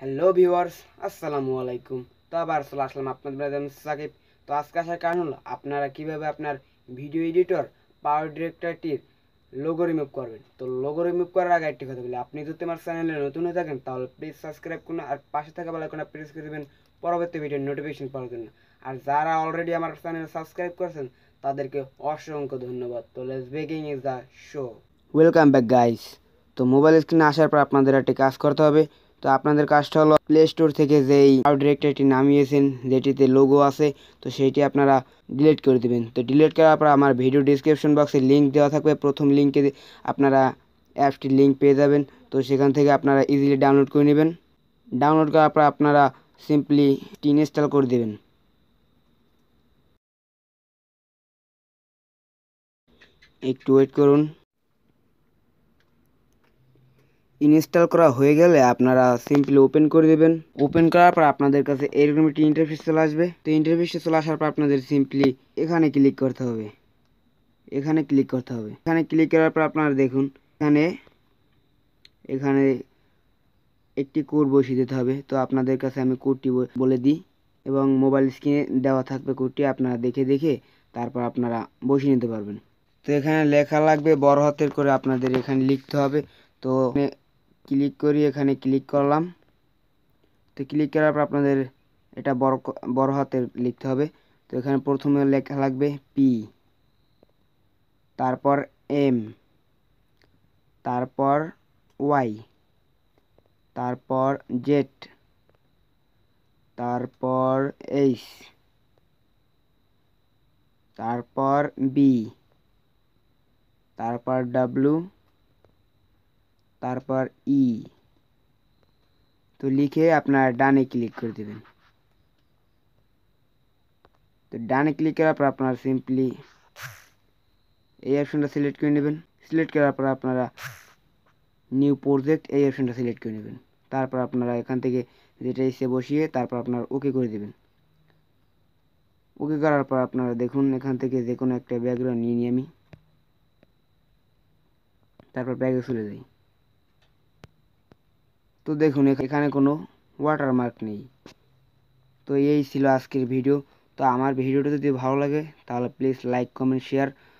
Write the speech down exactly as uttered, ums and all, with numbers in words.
Hello viewers, আসসালামু আলাইকুম। তো আবার চলে আসলাম আপনাদের মাঝে আমি সাকিব। তো আজকে আসার কারণ হলো আপনারা কিভাবে আপনার ভিডিও এডিটর পাওয়ার ডিরেক্টরটির লোগো রিমুভ করবেন। তো লোগো রিমুভ করার আগে একটি কথা বলি, আপনি যদি আমার চ্যানেলে নতুন হয়ে থাকেন তাহলে প্লিজ সাবস্ক্রাইব করুন আর পাশে থাকা বেল আইকনটা প্রেস করে দেবেন পরবর্তী ভিডিওর নোটিফিকেশন পাওয়ার জন্য। আর যারা অলরেডি আমার চ্যানেল সাবস্ক্রাইব করেছেন তাদেরকে অসংখ্য ধন্যবাদ। তো let's begin is the show. Welcome back guys. তো মোবাইল স্ক্রিনে আসার পর আপনাদের একটি কাজ করতে হবে। তো আপনাদের কাজটা হলো প্লে স্টোর থেকে যেই ডিরেক্টরটি নামিয়েছেন যেটিতে লোগো আছে তো সেইটি আপনারা ডিলিট করে দেবেন। তো ডিলিট করার পর আমার ভিডিও ডিসক্রিপশন বক্সে লিঙ্ক দেওয়া থাকবে, প্রথম লিঙ্কে আপনারা অ্যাপটির লিঙ্ক পেয়ে যাবেন। তো সেখান থেকে আপনারা ইজিলি ডাউনলোড করে নেবেন। ডাউনলোড করার পর আপনারা সিম্পলি ইনস্টল করে দেবেন। একটু ওয়েট করুন। ইনস্টল করা হয়ে গেলে আপনারা সিম্পলি ওপেন করে দেবেন। ওপেন করার পর আপনাদের কাছে এরকম একটি ইন্টারফেস চলে আসবে। তো ইন্টারফেসে চলে আসার পর আপনাদের সিম্পলি এখানে ক্লিক করতে হবে। এখানে ক্লিক করতে হবে এখানে ক্লিক করার পর আপনারা দেখুন এখানে এখানে একটি কোড বসিয়ে দিতে হবে। তো আপনাদের কাছে আমি কোডটি বলে দিই এবং মোবাইল স্ক্রিনে দেওয়া থাকবে কোডটি, আপনারা দেখে দেখে তারপর আপনারা বসিয়ে নিতে পারবেন। তো এখানে লেখা লাগবে বড় হাতের করে, আপনাদের এখানে লিখতে হবে। তো ক্লিক করি, এখানে ক্লিক করলাম। তো ক্লিক করার পর আপনাদের এটা বড় বড় হাতের লিখতে হবে। তো এখানে প্রথমে লেখা লাগবে পি, তারপর এম, তারপর ওয়াই, তারপর জেড, তারপর এইচ, তারপর বি, তারপর ডাব্লিউ, তারপর ই। তো লিখে আপনার ডানে ক্লিক করে দেবেন। তো ডানে ক্লিক করার পর আপনারা সিম্পলি এই অপশনটা সিলেক্ট করে নেবেন। সিলেক্ট করার পর আপনারা নিউ প্রজেক্ট এই অপশনটা সিলেক্ট করে নেবেন। তারপর আপনারা এখান থেকে যেটা এসে বসিয়ে তারপর আপনারা ওকে করে দেবেন। ওকে করার পর আপনারা দেখুন এখান থেকে যে কোনো একটা ব্যাকগ্রাউন্ড নিয়ে নিই আমি, তারপর ব্যাগে চলে যাই। তো দেখুন এখানে কোনো ওয়াটারমার্ক নেই। তো এই ছিল আজকের ভিডিও। তো আমার ভিডিওটা যদি ভালো লাগে তাহলে প্লিজ লাইক, কমেন্ট, শেয়ার